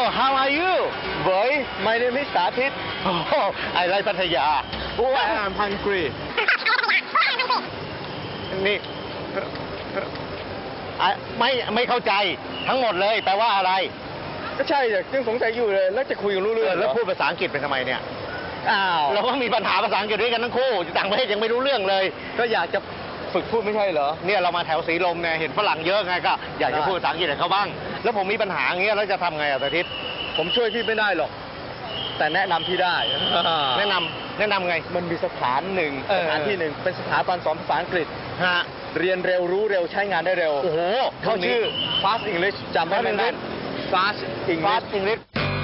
how are you Boy my name is สาธิต Oh I like พัทยา Oh I'm hungry นี่ไม่เข้าใจทั้งหมดเลยแปลว่าอะไรก็ใช่แต่ยังสงสัยอยู่เลยแล้วจะคุยกันรู้เรื่องแล้วพูดภาษาอังกฤษเป็นทำไมเนี่ยอ้าวเราก็มีปัญหาภาษาอังกฤษด้วยกันทั้งคู่ต่างประเทศยังไม่รู้เรื่องเลยก็อยากจะฝึกพูดไม่ใช่เหรอเนี่ยเรามาแถวสีลมเนี่ยเห็นฝรั่งเยอะไงก็อยากจะพูดภาษาอังกฤษให้เขาบ้าง แล้วผมมีปัญหาอย่างเงี้ยแล้วจะทำไงสาธิตผมช่วยพี่ไม่ได้หรอก แต่แนะนำพี่ได้แนะนำไงมันมีสถานหนึ่งสถานที่หนึ่งเป็นสถาบันสอนภาษาอังกฤษฮะเรียนเร็วรู้เร็วใช้งานได้เร็วโอ้โหเขาชื่อ Fast English จำได้ไหม Fast English Fast English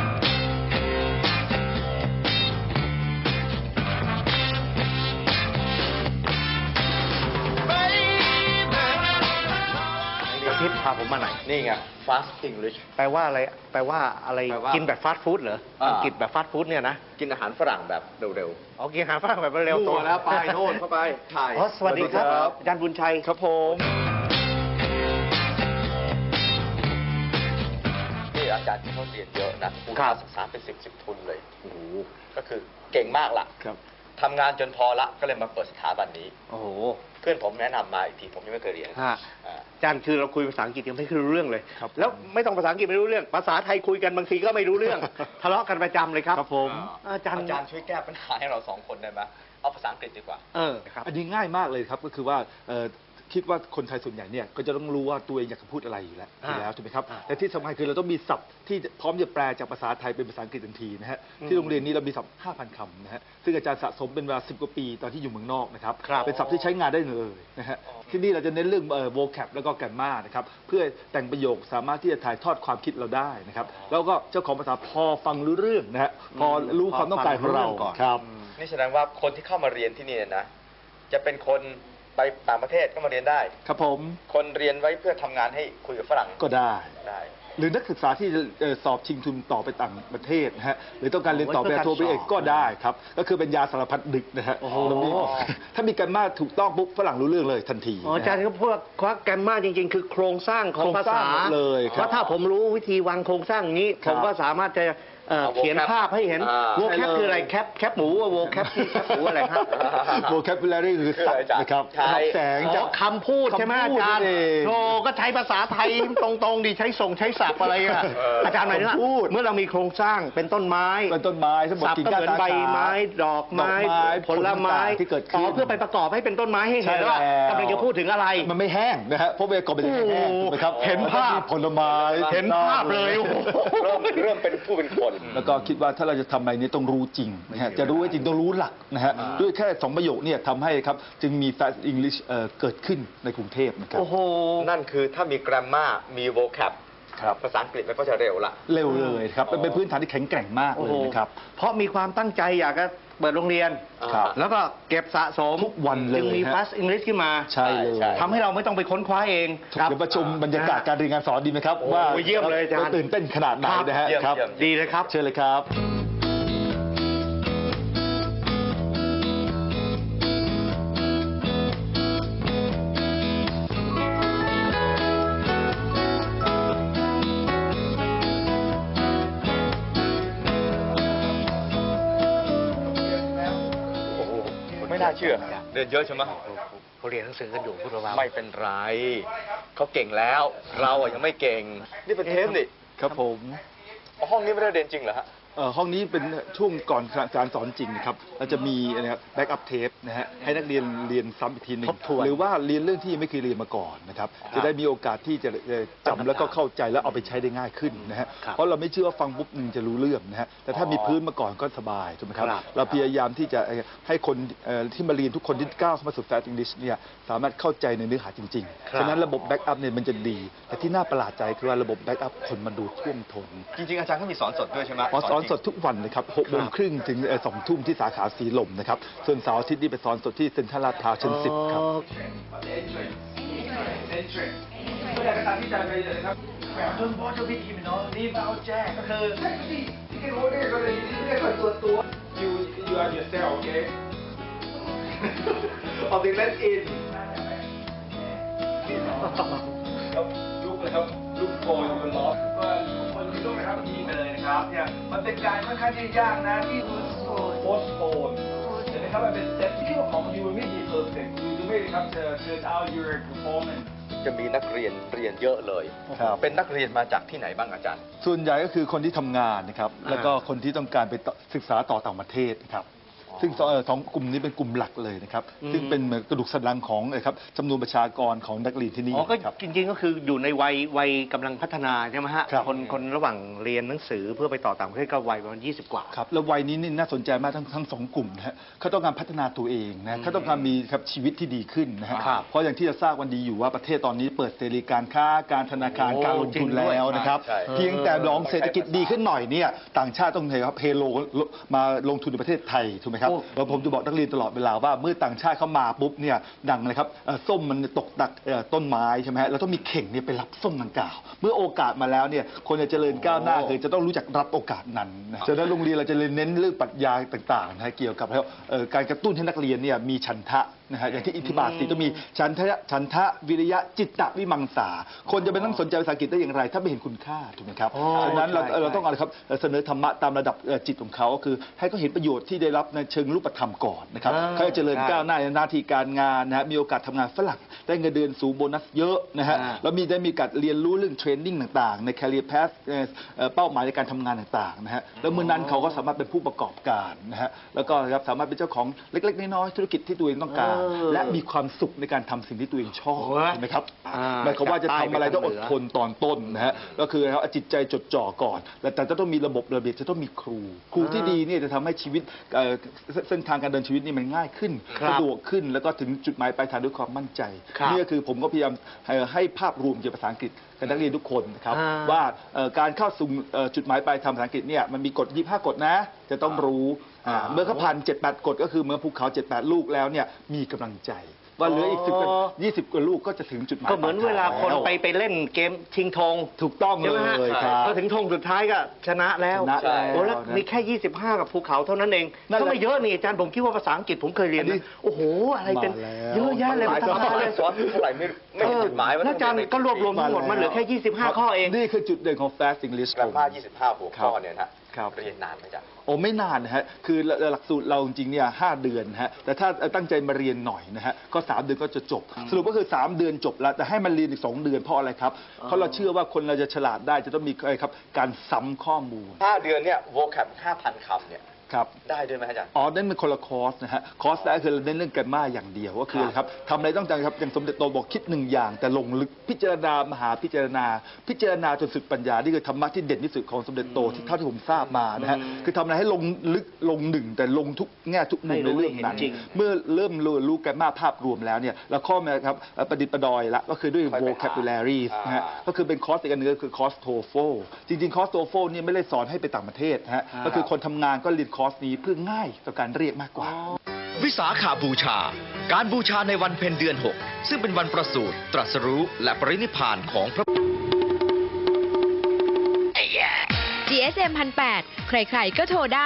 อาทิตย์พาผมมาไหนนี่ไง Fast English แปลว่าอะไรแปลว่าอะไรแปลว่ากินแบบฟาสต์ฟู้ดเหรออังกฤษแบบฟาสต์ฟู้ดเนี่ยนะกินอาหารฝรั่งแบบเร็วอ๋อกินอาหารฝรั่งแบบๆเร็วมั่วแล้วไปโน่นเข้าไปถ่ายอ๋อสวัสดีครับอาจารย์บุญชัยครับผมนี่อาจารย์ที่เขาเรียนเยอะนะทุนการศึกษาเป็น10ทุนเลยโอ้โหก็คือเก่งมากล่ะครับทำงานจนพอละก็เลยมาเปิดสถาบันนี้โอ้โหเพื่อนผมแนะนำมาอีกทีผมยังไม่เคยเรียนอาจารย์คือเราคุยภาษาอังกฤษยังไม่รู้เรื่องเลยแล้วไม่ต้องภาษาอังกฤษไม่รู้เรื่องภาษาไทยคุยกันบางทีก็ไม่รู้เรื่อง ทะเลาะกันประจำเลยครับครับผมอาจารย์ช่วยแก้ปัญหาให้เรา2 คนได้ไหมเอาภาษาอังกฤษดีกว่าครับอันนี้ง่ายมากเลยครับก็คือว่าคิดว่าคนไทยส่วนใหญ่เนี่ยก็จะต้องรู้ว่าตัวเองอยากจะพูดอะไรอยู่แล้วถูกไหมครับแต่ที่สำคัญคือเราต้องมีศัพท์ที่พร้อมจะแปลจากภาษาไทยเป็นภาษาอังกฤษทันทีนะฮะที่โรงเรียนนี้เรามีศัพท์ 5,000 คำนะฮะซึ่งอาจารย์สะสมเป็นเวลา10 กว่าปีตอนที่อยู่เมืองนอกนะครับเป็นศัพท์ที่ใช้งานได้เลยนะฮะที่นี่เราจะเน้นเรื่อง vocab แล้วก็ grammar นะครับเพื่อแต่งประโยคสามารถที่จะถ่ายทอดความคิดเราได้นะครับแล้วก็เจ้าของภาษาพอฟังรู้เรื่องนะฮะพอรู้ความต้องการของเราครับนี่แสดงว่าคนที่เข้ามาเรียนที่นี่นะจะเป็นคนไปต่างประเทศก็มาเรียนได้ครับผมคนเรียนไว้เพื่อทำงานให้คุยกับฝรั่งก็ได้หรือนักศึกษาที่สอบชิงทุนต่อไปต่างประเทศนะฮะหรือต้องการเรียนต่อปริญญาโทปริญญาเอกก็ได้ครับก็คือเป็นยาสารพัดดึกนะฮะถ้ามีกันมากถูกต้องปุ๊บฝรั่งรู้เรื่องเลยทันทีอาจารย์ก็พูดว่าแกรมมาจริงๆคือโครงสร้างของภาษาเลยครับว่าถ้าผมรู้วิธีวางโครงสร้างนี้ผมก็สามารถจะเขียนภาพให้เห็นโวแคปคืออะไรแคปหมูโวแคปที่แคปหมูอะไรครับโวแคป bulary คือศัพท์นะครับแสงจากคำพูดใช่ไหมอาจารย์โธ่ก็ใช้ภาษาไทยตรงๆดิใช้ส่งใช้ศัพท์อะไรอ่ะอาจารย์หมายถึงว่าเมื่อเรามีโครงสร้างเป็นต้นไม้ศัพท์ก็เหมือนใบไม้ดอกไม้ผลไม้ที่เกิดขึ้นเพื่อไปประกอบให้เป็นต้นไม้ให้เห็นว่ากำลังจะพูดถึงอะไรมันไม่แห้งนะฮะเพราะเวลากรอบเป็นแห้งถูกไหมครับเห็นภาพผลไม้เห็นภาพเลยเริ่มเป็นผู้เป็นคนแล้วก็คิดว่าถ้าเราจะทำอะไรนี้ต้องรู้จริงนะฮะจะรู้จริงต้องรู้หลักนะฮะด้วยแค่2 ประโยคเนี่ยทำให้ครับจึงมี Fast English เกิดขึ้นในกรุงเทพนะครับโอ้โหนั่นคือถ้ามี grammar มี vocab ภาษาอังกฤษมันก็จะเร็วละเร็วเลยครับเป็นพื้นฐานที่แข็งแกร่งมากเลยนะครับเพราะมีความตั้งใจอยากจะเปิดโรงเรียนแล้วก็เก็บสะสมทุกวันเลยจึงมี Fast English ขึ้นมาใช่เลยทำให้เราไม่ต้องไปค้นคว้าเองเดี๋ยวประชุมบรรยากาศการเรียนการสอนดีไหมครับว่าเยี่ยมเลยอาจารย์ตื่นเต้นขนาดไหนนะฮะครับดีเลยครับเชิญเลยครับไม่น่าเชื่อเรียนเยอะใช่ไหมเขาเรียนหนังสือกันอยู่พวกเราไม่เป็นไรเขาเก่งแล้วเรายังไม่เก่งนี่เป็นเทปนี่ครับผมห้องนี้ไม่ได้เรียนจริงเหรอฮะห้องนี้เป็นช่วงก่อนการสอนจริงครับเราจะมีนะครับแบ็กอัพเทปนะฮะให้นักเรียนเรียนซ้ำอีกทีหนึ่งหรือว่าเรียนเรื่องที่ไม่เคยเรียนมาก่อนนะครับจะได้มีโอกาสที่จะจำแล้วก็เข้าใจแล้วเอาไปใช้ได้ง่ายขึ้นนะฮะเพราะเราไม่เชื่อว่าฟังปุ๊บจะรู้เรื่องนะฮะแต่ถ้ามีพื้นมาก่อนก็สบายถูกไหมครับเราพยายามที่จะให้คนที่มาเรียนทุกคนที่ก้าวเข้ามาสู่ Fast English เนี่ยสามารถเข้าใจในเนื้อหาจริงๆฉะนั้นระบบแบ็กอัพเนี่ยมันจะดีแต่ที่น่าประหลาดใจคือว่าระบบแบ็กอัพคนมาดูท่วมท้นจริงๆอาจารย์ก็มีสอนสดด้วยใช่ไหมสอนสดทุกวันนะครับ6 โมงครึ่งถึง2 ทุ่มที่สาขาสีลมนะครับส่วนเสาร์อาทิตย์นี่ไปสอนสดที่เซ็นทรัลลาดพร้าวชั้น 10ครับไม่ได้ตามที่อาจารย์ไปเลยครับแบบจนบอสจะพิธีมันเนาะรีบเอาแจ้ก็คือที่แกรู้ได้ก็เลยเรียกตัว you are yourself okay of the let in look for your loss ลูกนะครับทีไปเลยนะครับเนี่ยมันเป็นการค่อนข้างที่ยากนะที่โพสโพนเห็นไหมครับมันเป็นเซตที่คิดว่าของยูไม่ดีเพอร์เฟกต์ยูไม่ครับจะ turn out your performance จะมีนักเรียนเรียนเยอะเลยครับเป็นนักเรียนมาจากที่ไหนบ้างอาจารย์ส่วนใหญ่ก็คือคนที่ทำงานนะครับ แล้วก็คนที่ต้องการไปศึกษาต่อต่างประเทศนะครับ ซึ่งสองกลุ่มนี้เป็นกลุ่มหลักเลยนะครับ ซึ่งเป็นเหมือนกระดูกสันหลังของครับจำนวนประชากรของนักเรียนที่นี่อ๋อก็ครับจริงๆก็คืออยู่ในวัยกำลังพัฒนาใช่ไหมฮะครับคนระหว่างเรียนหนังสือเพื่อไปต่อต่างประเทศก็วัยประมาณ20 กว่าครับแล้ววัยนี้นี่น่าสนใจมากทั้งสองกลุ่มนะฮะเขาต้องการพัฒนาตัวเองนะเขาต้องการมีครับชีวิตที่ดีขึ้นนะฮะครับเพราะอย่างที่จะทราบวันดีอยู่ว่าประเทศตอนนี้เปิดเสรีการค้าการธนาคารโอ้การลงทุนจริงด้วยแล้วนะครับใช่เพียงแต่ลองเศรษฐกิจดีขึ้นหน่อยเนี่ยต่างชาติต้องครับเพโลมาลงทุนในประเทศไทยถูกไหมครับแล้วผมจะบอกนักเรียนตลอดเวลาว่าเมื่อต่างชาติเข้ามาปุ๊บเนี่ยดังเลยครับส้มมันตกดักต้นไม้ใช่ไหมฮะแล้วต้องมีเข่งเนี่ยไปรับส้มดังกล่าวเมื่อโอกาสมาแล้วเนี่ยคนจะเจริญก้าวหน้าคือจะต้องรู้จักรับโอกาสนั้นนะฉะนั้นโรงเรียนเราจะเน้นเรื่องปรัชญาต่างๆนะฮะเกี่ยวกับการกระตุ้นให้นักเรียนเนี่ยมีฉันทะนะฮะอย่างที่อิทธิบาท4ต้องมีฉันทะวิริยะจิตตวิมังสาคนจะไปนั่งสนใจภาษาอังกฤษได้อย่างไร ถ้าไม่เห็นคุณค่าถูกไหมครับฉะนั้นเราต้องอะไรครับเสนอธรรมะตามระดับจิตของเขาก็คือให้เขาเห็นประโยชน์ที่ได้รับในเชิงรูปธรรมก่อนนะครับเขาจะเจริญก้าวหน้าในหน้าที่การงานนะฮะมีโอกาสทำงานฝรั่งได้เงินเดือนสูงโบนัสเยอะนะฮะแล้วได้มีการเรียนรู้เรื่องเทรนนิ่งต่างๆใน career path เป้าหมายในการทำงานต่างๆนะฮะแล้วเมื่อนั้นเขาก็สามารถเป็นผู้ประกอบการนะฮะแล้วก็ครับสามารถเป็นเจ้าของเล็กๆน้อยๆธุรกิจที่ตัวเองต้องการและมีความสุขในการทำสิ่งที่ตัวเองชอบเห็นไหมครับหมายความว่าจะทำอะไรต้องอดทนตอนต้นนะฮะก็คือเอาจิตใจจดจ่อก่อนแต่จะต้องมีระบบระเบียบจะต้องมีครูที่ดีเนี่ยจะทำให้ชีวิตเส้นทางการเดินชีวิตนี่มันง่ายขึ้นสะดวกขึ้นแล้วก็ถึงจุดหมายปลายทางด้วยความมั่นใจนี่ก็คือผมก็พยายามให้ภาพรวมเกี่ยวกับภาษาอังกฤษกับนักเรียนทุกคนนะครับว่าการเข้าสู่จุดหมายปลายทางภาษาอังกฤษเนี่ยมันมีกฎ25 กฎนะจะต้องรู้เมื่อเขาผ่าน7-8 กฎก็คือเมื่อภูเขา7-8 ลูกแล้วเนี่ยมีกำลังใจว่าเหลืออีก20 กว่าลูกก็จะถึงจุดหมายก็เหมือนเวลาคนไปเล่นเกมชิงธงถูกต้องเลยครับพอถึงธงสุดท้ายก็ชนะแล้วชนะแล้วโอ้แล้วมีแค่ 25 กับภูเขาเท่านั้นเองก็ไม่เยอะนี่อาจารย์ผมคิดว่าภาษาอังกฤษผมเคยเรียนนะโอ้โหอะไรเป็นเยอะแยะเลยหมายถึงว่าสอนเท่าไหร่ไม่เห็นจุดหมายว่าอาจารย์ก็รวบรวมทั้งหมดมันเหลือแค่ 25 ข้อเองนี่คือจุดเด่นของ Fast English กลับมา25 หัวข้อเนี่ยนะครับ เรียนนานไหมจ๊ะโอ้ไม่นานนะฮะคือหลักสูตรเราจริงๆเนี่ย5 เดือนนะฮะแต่ถ้าตั้งใจมาเรียนหน่อยนะฮะก็3 เดือนก็จะจบสรุปก็คือ3 เดือนจบแล้วแต่ให้มันเรียนอีก2 เดือนเพราะอะไรครับเพราะเราเชื่อว่าคนเราจะฉลาดได้จะต้องมีอะไรครับการซ้ำข้อมูล 5 เดือนเนี่ย vocab 5,000 คำเนี่ยครับได้ด้วยไหมอาจารย์อ๋อนั่นเป็นคนละคอร์สนะฮะคอร์สแรกคือเน้นเรื่องแกรมมาอย่างเดียวก็คือครับทำอะไรต้องจำครับอย่างสมเด็จโตบอกคิด1 อย่างแต่ลงลึกพิจารณามหาพิจารณาจนสุดปัญญานี่คือธรรมะที่เด่นที่สุดของสมเด็จโตที่เท่าที่ผมทราบมานะฮะคือทำอะไรให้ลงลึกลงหนึ่งแต่ลงทุกแง่ทุกมุมในเรื่องนั้นเมื่อเริ่มรู้แกรมมาภาพรวมแล้วเนี่ยเราข้อมาครับประดิษฐ์ประดอยละก็คือด้วย vocabulary นะฮะก็คือเป็นคอร์สอีกอันนึงก็คือคอร์ส TOEFL จริงๆคอร์ส TOEFL เนี่ยไม่ได้สอนให้ไปต่างประเทศนะฮะก็คือคนทำงานก็เรียนคอร์สนี้เพื่อง่ายต่อการเรียกมากกว่าวิสาขาบูชา การบูชาในวันเพ็ญเดือน 6 ซึ่งเป็นวันประสูติตรัสรู้และปรินิพพานของพระ GSM 1008 ใครๆก็โทรได้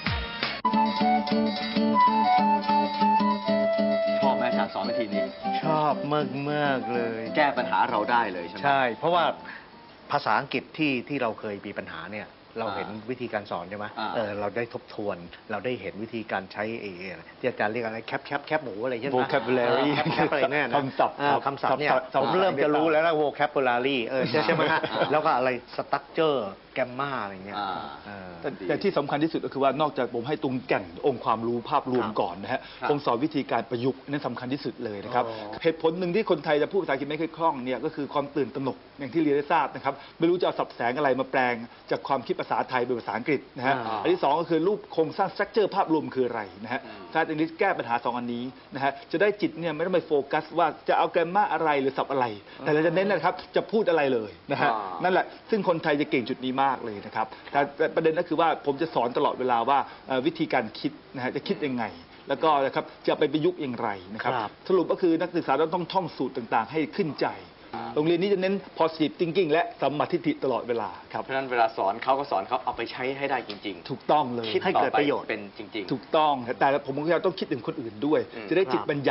ชอบไหมอาจารย์สอนวิธีนี้ชอบมากเลยแก้ปัญหาเราได้เลยใช่ไหมใช่ เพราะว่าภาษาอังกฤษที่เราเคยมีปัญหาเนี่ยเราเห็นวิธีการสอนใช่ไหมเราได้ทบทวนเราได้เห็นวิธีการใช้ที่อาจารย์เรียกอะไรแคปหมูอะไรใช่ไหม vocabulary แคปอะไรแน่นะคำศัพท์ครับคำศัพท์เนี่ยศัพท์ผมเริ่มจะรู้แล้วนะ vocabulary ใช่ไหมฮะแล้วก็อะไร structure grammar อะไรเงี้ยแต่ที่สำคัญที่สุดก็คือว่านอกจากผมให้ตรงแก่นองค์ความรู้ภาพรวมก่อนนะฮะผมสอนวิธีการประยุกต์นั่นสำคัญที่สุดเลยนะครับเหตุผลหนึ่งที่คนไทยจะพูดภาษาอังกฤษไม่ค่อยคล่องเนี่ยก็คือความตื่นตระหนกอย่างที่เรียนได้ทราบนะครับไม่รู้จะเอาสับแสงอะไรมาแปลงจากความคิดภาษาไทยเป็นภาษาอังกฤษนะฮะอันที่2ก็คือรูปโครงสร้าง structure ภาพรวมคืออะไรนะฮะFast Englishแก้ปัญหา2 อันนี้นะฮะจะได้จิตเนี่ยไม่ต้องไปโฟกัสว่าจะเอาแกรมมาอะไรหรือศัพท์อะไรแต่เราจะเน้นนะครับจะพูดอะไรเลยนะฮะนั่นแหละซึ่งคนไทยจะเก่งจุดนี้มากเลยนะครับแต่ประเด็นก็คือว่าผมจะสอนตลอดเวลาว่าวิธีการคิดนะฮะจะคิดยังไงแล้วก็นะครับจะไปประยุกต์อย่างไรนะครับสรุปก็คือนักศึกษาต้องท่องสูตรต่างๆให้ขึ้นใจโรงเรียนนี้จะเน้น positive thinking และสัมมาทิฏฐิตลอดเวลาครับเพราะฉะนั้นเวลาสอนเขาก็สอนเขาเอาไปใช้ให้ได้จริงๆถูกต้องเลยคิดให้เกิดประโยชน์เป็นจริงๆถูกต้องแต่ผมก็ต้องคิดถึงคนอื่นด้วยจะได้จิตบรรยาย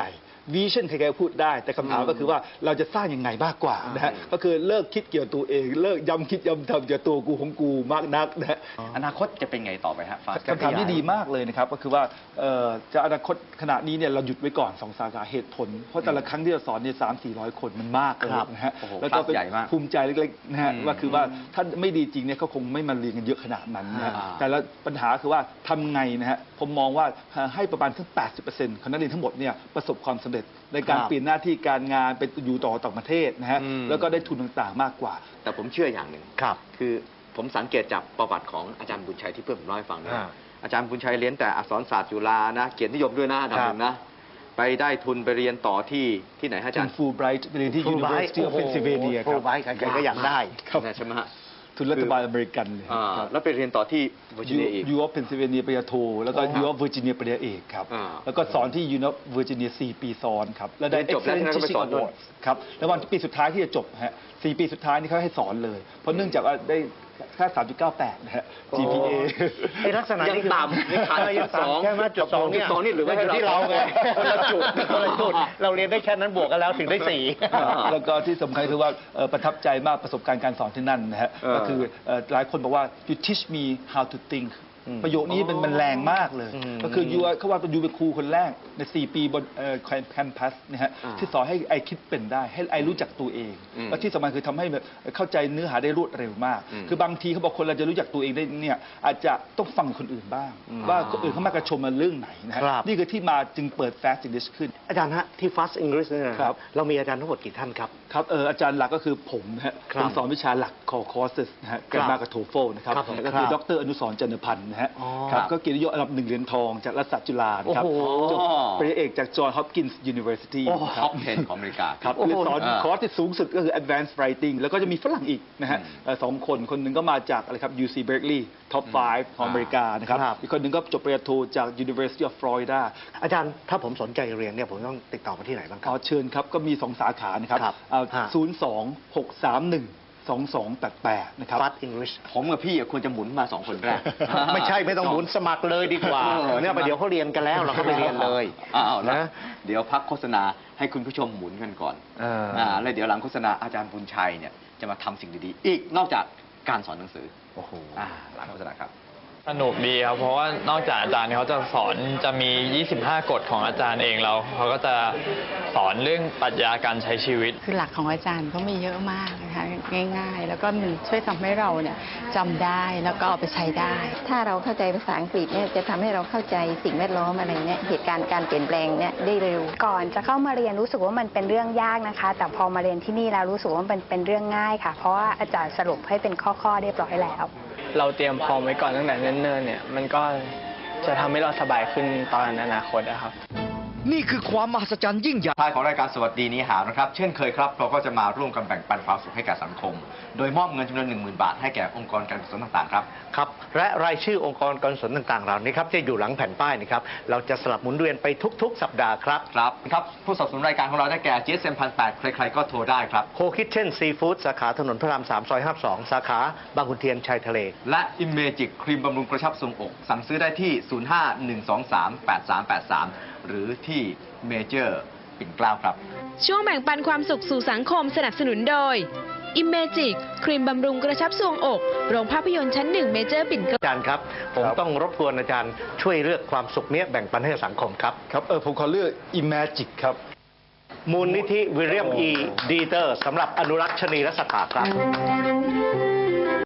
วิชั่นใครๆพูดได้แต่คำถามก็คือว่าเราจะสร้างยังไงมากกว่านะฮะก็คือเลิกคิดเกี่ยวกับตัวเองเลิกย้ำคิดย้ำทำเกี่ยวกับตัวกูของกูมากนักนะฮะอนาคตจะเป็นไงต่อไปฮะฟาสคำถามที่ดีมากเลยนะครับก็คือว่าจะอนาคตขณะนี้เนี่ยเราหยุดไว้ก่อน2 สาขาเหตุผลเพราะแต่ละครั้งที่เราสอนเนี่ย300-400 คนมันมากเลยนะฮะแล้วก็เป็นภูมิใจเล็กๆนะฮะว่าคือว่าถ้าไม่ดีจริงเนี่ยเขาคงไม่มาเรียนกันเยอะขนาดนั้นนะฮะแต่ละปัญหาคือว่าทำไงนะฮะผมมองว่าให้ประมาณทั้ง 80% ของนักเรียนทั้งหมดเนี่ยประสบความสำเร็จในการเปลี่ยนหน้าที่การงานเป็นอยู่ต่างประเทศนะฮะแล้วก็ได้ทุนต่างๆมากกว่าแต่ผมเชื่ออย่างหนึ่งคือผมสังเกตจากประวัติของอาจารย์บุญชัยที่เพื่อนผมเล่าให้ฟังเนี่ยอาจารย์บุญชัยเรียนแต่อักษรศาสตร์จุฬานะเกียรตินิยมด้วยนะอันดับหนึ่งนะไปได้ทุนไปเรียนต่อที่ไหนฮะอาจารย์ฟูลไบรท์ไปเรียนที่ University of Pennsylvania ครับฟูลไบรท์ใครๆก็อยากได้ใช่ไหมฮะทุนรัฐบาลอเมริกันเลยแล้วไปเรียนต่อที่เวอร์จิเนียอีก U of Pennsylvania ปริญญาโทแล้วก็ U of Virginia ปริญญาเอกครับแล้วก็สอนที่ U of Virginia 4 ปีซ้อนครับแล้วได้จบแล้ว Excellent ก็ไป Teaching สอนด้วย Award ครับแล้ววันปีสุดท้ายที่จะจบฮะ4 ปีสุดท้ายนี่เขาให้สอนเลย เพราะเนื่องจากว่าได้แค่ 3.98 นะฮะ GPA ไอ้ลักษณะนี้คือยังต่ำนี่ขาดยังต่ำแค่มาจุดสองเนี่ยจุด2นี่หรือว่าอยู่ที่เราไงคนละจุดคนละจุดเราเรียนได้แค่นั้นบวกกันแล้วถึงได้ 4 แล้วก็ที่สำคัญคือว่าประทับใจมากประสบการณ์การสอนที่นั่นนะฮะก็คือหลายคนบอกว่า you teach me how to think ประโยคนี้มันแรงมากเลยก็คือยูเขาว่ายูเป็นครูคนแรกใน4 ปีบนแคมปัสนะฮะที่สอนให้ไอคิดเป็นได้ให้ไอรู้จักตัวเองแล้วที่สำคัญคือทำให้เข้าใจเนื้อหาได้รวดเร็วมากคือบางทีเขาบอกคนเราจะรู้จักตัวเองได้เนี่ยอาจจะต้องฟังคนอื่นบ้างว่าคนอื่นเขามากระชมมาเรื่องไหนนะฮะนี่คือที่มาจึงเปิด Fast English ขึ้นอาจารย์ฮะที่ Fast English เนี่ยนะครับเรามีอาจารย์ทั้งหมดกี่ท่านครับครับอาจารย์หลักก็คือผมฮะเป็นสอนวิชาหลัก core courses นะฮะ Grammar กับ TOEFL นะครับก็คือดร.อนุสรณ์ จันทพันธ์นะฮะครับก็เกียรติยศอันดับ 1 เหรียญทองจากรัฐศาสตร์จุฬาครับจบปริญญาเอกจาก John Hopkins University ท็อป 10 ของอเมริกาครับสอนคอร์สที่สูงสุดก็คือ Advanced Writing แล้วก็จะมีฝรั่งอีกนะฮะ2 คนหนึ่งก็มาจากอะไรครับ UC Berkeley Top 5 ของอเมริกานะครับอีกคนหนึ่งก็จบปริญญาโทจาก University of Florida อาจารย์ถ้าผมสนใจเรียนเนี่ยผมต้องติดต่อมาที่ไหนบ้างครับเชิญครับก็มี2 สาขานะครับ02-631-2288 นะครับ Fast English ผมกับพี่ควรจะหมุนมา2 คนแรกไม่ใช่ไม่ต้องหมุนสมัครเลยดีกว่าเนี่ยไปเดี๋ยวเขาเรียนกันแล้วเราก็ไปเรียนเลยนะเดี๋ยวพักโฆษณาให้คุณผู้ชมหมุนกันก่อนแล้วเดี๋ยวหลังโฆษณาอาจารย์บุญชัยเนี่ยจะมาทำสิ่งดีๆอีกนอกจากการสอนหนังสือหลังโฆษณาครับสนุกดีครับเพราะว่านอกจากอาจารย์เขาจะสอนจะมี25 กฎของอาจารย์เองแล้วเขาก็จะสอนเรื่องปรัชญาการใช้ชีวิตคือหลักของอาจารย์ก็มีเยอะมากนะคะง่ายๆแล้วก็มันช่วยทำให้เราเนี่ยจำได้แล้วก็เอาไปใช้ได้ถ้าเราเข้าใจภาษาอังกฤษเนี่ยจะทำให้เราเข้าใจสิ่งแวดล้อมอะไรเนี่ยเหตุการณ์การเปลี่ยนแปลงเนี่ยได้เร็วก่อนจะเข้ามาเรียนรู้สึกว่ามันเป็นเรื่องยากนะคะแต่พอมาเรียนที่นี่แล้วรู้สึกว่ามันเป็นเรื่องง่ายค่ะเพราะว่าอาจารย์สรุปให้เป็นข้อๆเรียบร้อยแล้วเราเตรียมพร้อมไว้ก่อนตั้งแต่เนิ่นๆเนี่ยมันก็จะทำให้เราสบายขึ้นตอนอนาคตนะครับนี่คือความมหัศจรรย์ยิ่งใหญ่ท้ายของรายการสวัสดีนี้หานะครับเช่นเคยครับเราก็จะมาร่วมกันแบ่งปันความสุขให้แก่สังคมโดยมอบเงินจำนวน 10,000 บาทให้แก่องค์กรการกุศลต่างๆครับครับและรายชื่อองค์กรการกุศลต่างๆเหล่านี้ครับจะอยู่หลังแผ่นป้ายนี่ครับเราจะสลับหมุนเวียนไปทุกๆสัปดาห์ครับครับผู้สนับสนุนรายการของเราได้แก่ GSM 1,800 ใครๆก็โทรได้ครับโคคิทเช่นซีฟู้ดสาขาถนนพระราม 3 ซอย 52 สาขาบางขุนเทียนชายทะเลและ Immagic ครีมบำรุงกระชับทรงอกสั่งซื้อได้ที่ 05-123-8383 หรือที่เมเจอร์ปิ่นเกล้าครับช่วงแบ่งปันความสุขสู่สังคมสนับสนุนโดย Immagic ครีมบำรุงกระชับทรวงอกโรงภาพยนตร์ชั้น 1 เมเจอร์ปิ่นเกล้าอาจารย์ครับผมต้องรบกวนอาจารย์ช่วยเลือกความสุขนี้แบ่งปันให้สังคมครับผมขอเลือก Immagic ครับมูลนิธิวิลเลียม E. ดีเตอร์สำหรับอนุรักษ์ชนีและสัตว์ป่าครับ